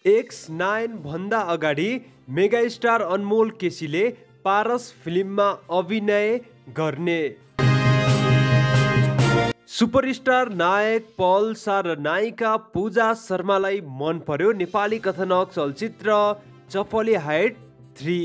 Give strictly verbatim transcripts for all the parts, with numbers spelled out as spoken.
X nine भन्दा अगाडि megastar अनमोल केसीले पारस फिल्ममा अभिनय गर्ने। सुपरस्टार नायक पल शाह र नायिका पूजा शर्मालाई मन पर्यो नेपाली कथानक चलचित्र चपली हाइट थ्री।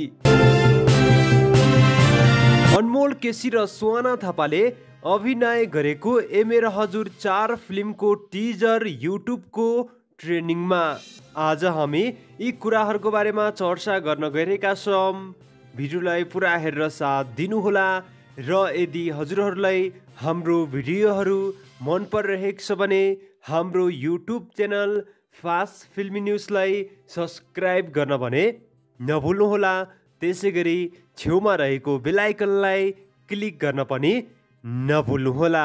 अनमोल केसी र सुहाना थापाले अभिनय गरेको ए मेरा हजुर चार फिल्मको टिजर युट्युबको ट्रेनिङमा। आज हामी यी कुराहरूको बारेमा चर्चा गर्न गइरहेका छौँ। भिडियोलाई पुरा हेरेर साथ दिनुहोला र यदि हजुरहरूलाई हाम्रो भिडियोहरू मन परिरहेको छ भने हाम्रो युट्युब च्यानल फास्ट फिल्मी न्युजलाई सब्सक्राइब गर्न भने नभुल्नुहोला। त्यसै गरी छेउमा रहेको बेल आइकनलाई क्लिक गर्न पनि नभुल्नुहोला।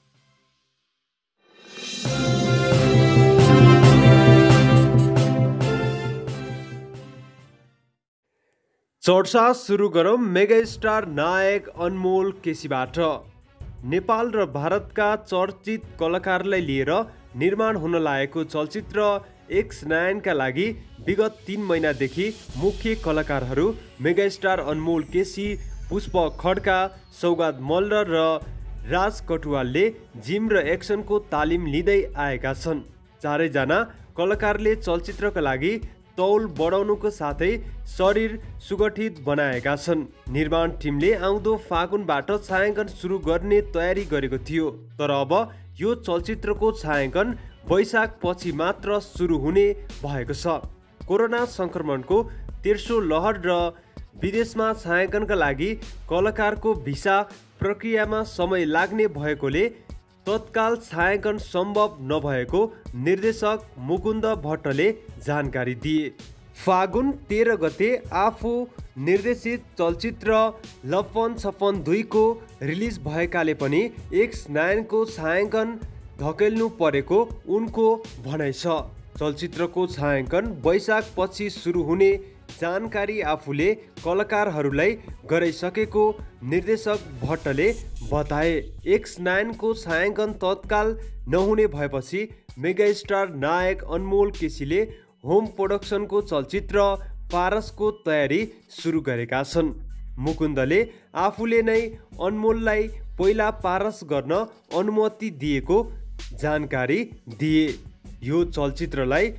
चर्चा सुरु गरौँ मेगास्टार नायक अनमोल केसीबाट। नेपाल र भारतका चर्चित कलाकारलाई लिएर निर्माण हुन लागेको चलचित्र एक्स नाइनका लागि विगत तीन महिनादेखि मुख्य कलाकारहरू मेगास्टार अनमोल केसी, पुष्प खड्का, सौगात मल्ल र राज कटुवालले जिम र एक्सनको तालिम लिँदै आएका छन्। चारैजना कलाकारले चलचित्रका लागि तौल बढाउनुको साथै शरीर सुगठित बनाएका छन्। निर्माण टिमले आउँदो फागुनबाट छायाङ्कन सुरु गर्ने तयारी गरेको थियो, तर अब यो चलचित्रको छायाङ्कन वैशाख पछि मात्र सुरु हुने भएको छ। कोरोना संक्रमणको तेस्रो लहर र विदेशमा छायाङ्कनका लागि कलाकारको भिसा प्रक्रियामा समय लाग्ने भएकोले तत्काल छायाङ्कन सम्भव नभएको निर्देशक मुकुन्द भट्टले जानकारी दिए। फागुन तेह्र गते आफू निर्देशित चलचित्र लप्पन छप्पन दुईको रिलिज भएकाले पनि एक्स नाइनको छायाङ्कन धकेल्नु परेको उनको भनाइ छ। चलचित्रको छायाङ्कन वैशाख पछि सुरु हुने जानकारी आफूले कलाकारहरूलाई गराइसकेको निर्देशक भट्टले बताए। एक्स नाइनको छायाङ्कन तत्काल नहुने भएपछि मेगास्टार नायक अनमोल केसीले होम प्रोडक्सनको चलचित्र पारसको तयारी सुरु गरेका छन्। मुकुन्दले आफूले नै अनमोललाई पहिला पारस गर्न अनुमति दिएको जानकारी दिए। यो चलचित्रलाई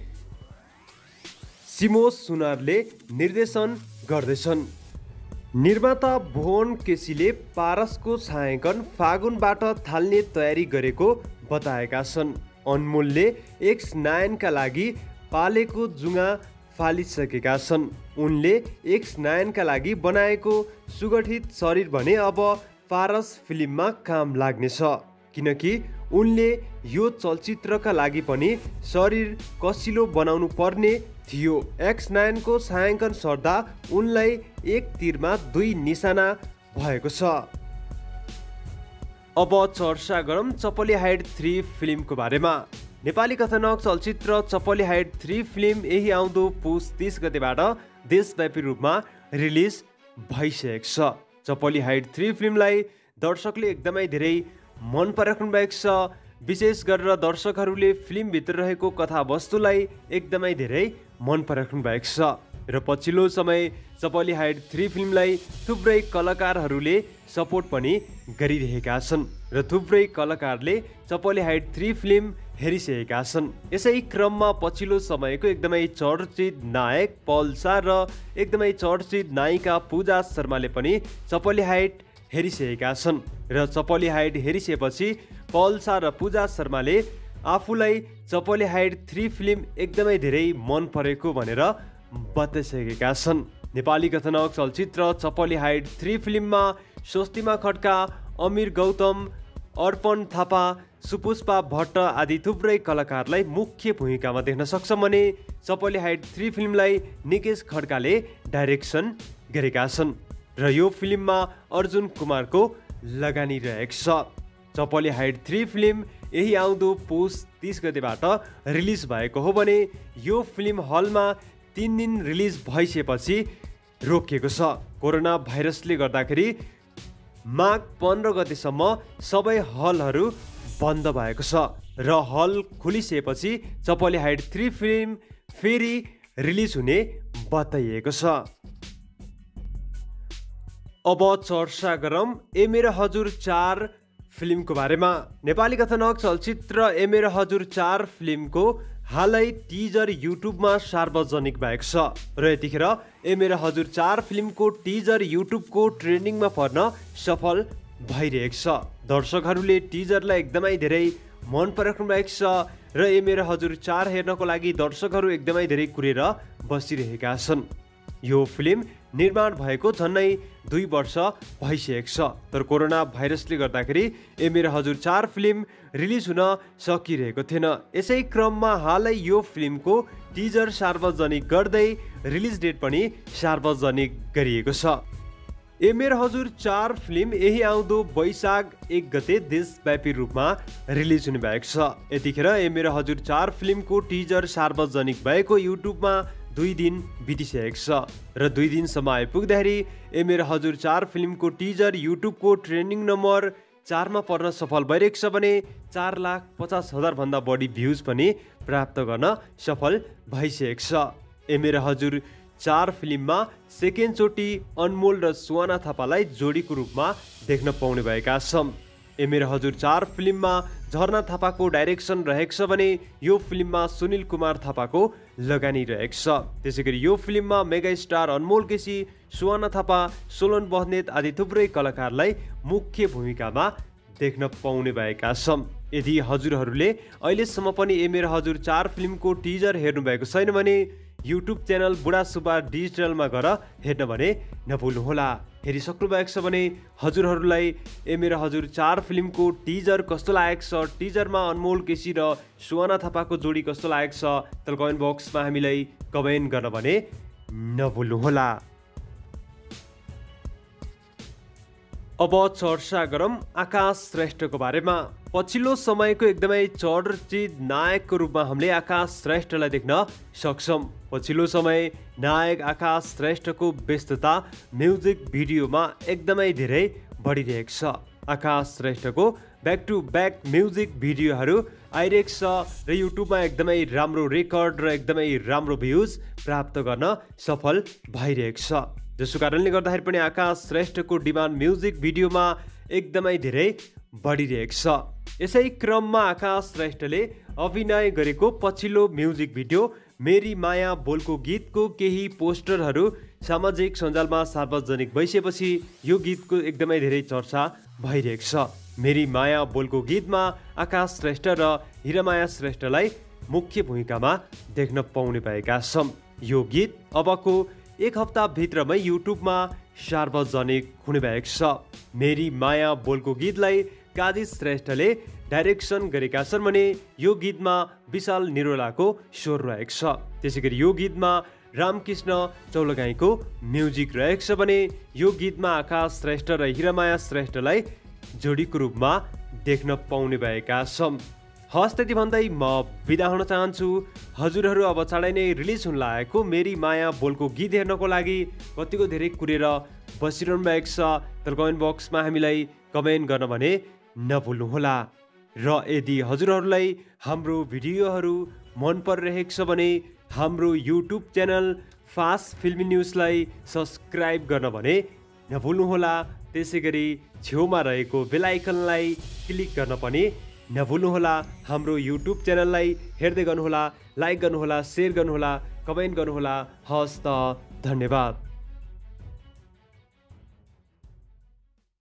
सिमोस सुनारले निर्देशन गर्दैछन्। निर्माता भुवन केसीले पारसको छायाङ्कन फागुनबाट थाल्ने तयारी गरेको बताएका छन्। अनमोलले एक्स नाइनका लागि पालेको जुङ्गा फालिसकेका छन्। उनले एक्स नाइनका लागि बनाएको सुगठित शरीर भने अब पारस फिल्ममा काम लाग्नेछ, किनकि उनले यो चलचित्रका लागि पनि शरीर कसिलो बनाउनु पर्ने थियो। एक्स नाइनको छायाङ्कन सर्दा उनलाई एक तिरमा दुई निशाना भएको छ। अब चर्चा गरौँ चपली हाइट थ्री फिल्मको बारेमा। नेपाली कथानक चलचित्र चपली हाइट थ्री फिल्म यही आउँदो पुस तीस गतेबाट देशव्यापी रूपमा रिलिज भइसकेको छ। चपली हाइट थ्री फिल्मलाई दर्शकले एकदमै धेरै मन पराउनु भएको छ। विशेष गरेर दर्शकहरूले फिल्मभित्र रहेको कथावस्तुलाई एकदमै धेरै मन पराउनु भएको छ र पछिल्लो समय चपली हाइट थ्री फिल्मलाई थुप्रै कलाकारहरूले सपोर्ट पनि गरिरहेका छन् र थुप्रै कलाकारले चपली हाइट थ्री फिल्म हेरिसकेका छन्। यसै क्रममा पछिल्लो समयको एकदमै चर्चित नायक पल शाह र एकदमै चर्चित नायिका पूजा शर्माले पनि चपली हाइट हेरिसकेका छन् र चपली हाइट हेरिसकेपछि पल शाह र पूजा शर्माले आफूलाई चपली हाइट थ्री फिल्म एकदमै धेरै मन परेको भनेर बताइसकेका छन्। नेपाली कथानक चलचित्र चपली हाइट थ्री फिल्ममा स्वस्तिमा खड्का, अमीर गौतम, अर्पण थापा, सुपुष्पा भट्ट आदि थुप्रै कलाकारलाई मुख्य भूमिकामा देख्न सक्छौँ भने चपली हाइट थ्री फिल्मलाई निकेश खड्काले डाइरेक्सन गरेका छन् र यो फिल्ममा अर्जुन कुमारको लगानी रहेको छ। चपली हाइट थ्री फिल्म यही आउँदो पुस तीस गतेबाट रिलिज भएको हो भने यो फिल्म हलमा तीन दिन रिलिज भइसकेपछि रोकिएको छ। कोरोना भाइरसले गर्दाखेरि माघ पन्ध्र गतेसम्म सबै हलहरू बन्द भएको छ र हल खुलिसकेपछि चपली हाइट थ्री फिल्म फेरि रिलिज हुने बताइएको छ। अब चर्चा गरौँ ए मेरो हजुर चार फिल्मको बारेमा। नेपाली कथानक चलचित्र ए मेरो हजुर चार फिल्मको हालै टिजर युट्युबमा सार्वजनिक भएको छ र यतिखेर ए मेरो हजुर चार फिल्मको टिजर युट्युबको ट्रेन्डिङमा पर्न सफल भइरहेको छ। दर्शकहरूले टिजरलाई एकदमै धेरै मन पराउनु भएको छ र ए मेरो हजुर चार हेर्नको लागि दर्शकहरू एकदमै धेरै कुरेर बसिरहेका छन्। यो फिल्म निर्माण भएको झन्नै दुई वर्ष भइसकेको छ, तर कोरोना भाइरसले गर्दाखेरि ए मेरो हजुर चार फिल्म रिलिज हुन सकिरहेको थिएन। यसै क्रममा हालै यो फिल्मको टिजर सार्वजनिक गर्दै रिलिज डेट पनि सार्वजनिक गरिएको छ। ए मेरो हजुर चार फिल्म यही आउँदो वैशाख एक गते देशव्यापी रूपमा रिलिज हुने भएको छ। यतिखेर ए मेरो हजुर चार फिल्मको टिजर सार्वजनिक भएको युट्युबमा दुई दिन बितिसकेको छ र दुई दिनसम्म आइपुग्दाखेरि ए मेरो हजुर चार फिल्मको टिजर युट्युबको ट्रेन्डिङ नम्बर चारमा पर्न सफल भइरहेको छ भने चार लाख पचास हजारभन्दा बढी भ्युज पनि प्राप्त गर्न सफल भइसकेको छ। ए मेरो हजुर चार फिल्ममा सेकेन्डचोटि अनमोल र सुहाना थापालाई जोडीको रूपमा देख्न पाउने भएका छौँ। ए मेरो हजुर चार फिल्ममा झरना थापाको डाइरेक्सन रहेको छ भने यो फिल्ममा सुनिल कुमार थापाको लगानी रहेको छ। त्यसै गरी यो फिल्ममा मेगा स्टार अनमोल केसी, सुहाना थापा, सोलन बस्नेत आदि थुप्रै कलाकारलाई मुख्य भूमिकामा देख्न पाउने भएका छौँ। यदि हजुरहरूले अहिलेसम्म पनि ए मेरो हजुर चार फिल्मको टिजर हेर्नुभएको छैन भने युट्युब च्यानल बुढा सुब्बा डिजिटलमा गएर हेर्न भने नभुल्नुहोला। हेरिसक्नु भएको छ भने हजुरहरूलाई ए मेरो हजुर चार फिल्मको टिजर कस्तो लागेको छ, टिजरमा अनमोल केसी र सुहाना थापाको जोडी कस्तो लागेको छ, त कमेन्ट बक्समा हामीलाई कमेन्ट गर्न भने नभुल्नुहोला। अब चर्चा गरौँ आकाश श्रेष्ठको बारेमा। पछिल्लो समयको एकदमै चर्चित नायकको रूपमा हामीले आकाश श्रेष्ठलाई देख्न सक्छौँ। पछिल्लो समय नायक आकाश श्रेष्ठको व्यस्तता म्युजिक भिडियोमा एकदमै धेरै बढिरहेको छ। आकाश श्रेष्ठको ब्याक टु ब्याक म्युजिक भिडियोहरू आइरहेको छ र युट्युबमा एकदमै राम्रो रेकर्ड र एकदमै राम्रो भ्युज प्राप्त गर्न सफल भइरहेको छ, जसको कारणले गर्दाखेरि पनि आकाश श्रेष्ठको डिमान्ड म्युजिक भिडियोमा एकदमै धेरै बढिरहेको छ। यसै क्रममा आकाश श्रेष्ठले अभिनय गरेको पछिल्लो म्युजिक भिडियो मेरी माया बोलको गीतको केही पोस्टरहरू सामाजिक सञ्जालमा सार्वजनिक भइसकेपछि यो गीतको एकदमै धेरै चर्चा भइरहेको छ। मेरी माया बोलको गीतमा आकाश श्रेष्ठ र हिरामाया श्रेष्ठलाई मुख्य भूमिकामा देख्न पाउने भएका छौँ। यो गीत अबको एक हप्ताभित्रमै युट्युबमा सार्वजनिक हुने भएको छ। मेरी माया बोलको गीतलाई काजी श्रेष्ठले डाइरेक्सन गरेका छन् भने यो गीतमा विशाल निरोलाको स्वर रहेको छ। त्यसै गरी यो गीतमा रामकृष्ण चौलगाईको म्युजिक रहेको छ भने यो गीतमा आकाश श्रेष्ठ र हिरामाया श्रेष्ठलाई जोडीको रूपमा देख्न पाउने भएका छौँ। हस्, त्यति भन्दै म बिदा हुन चाहन्छु। हजुरहरू अब चाँडै नै रिलिज हुन लागेको मेरी माया बोलको गीत हेर्नको लागि कतिको धेरै कुरेर बसिरहनु भएको छ, तर कमेन्ट बक्समा हामीलाई कमेन्ट गर्न भने नभुल्नुहोला। र यदि हजुरहरूलाई हाम्रो भिडियोहरू मन परिरहेको छ भने हाम्रो युट्युब च्यानल फास्ट फिल्मी न्युजलाई सब्सक्राइब गर्न भने नभुल्नुहोला। त्यसै गरी छेउमा रहेको बेल आइकनलाई क्लिक गर्न पनि नभुल्नुहोला। हाम्रो युट्युब च्यानललाई हेर्दै गर्नुहोला, लाइक गर्नुहोला, सेयर गर्नुहोला, कमेन्ट गर्नुहोला। हस् त, धन्यवाद।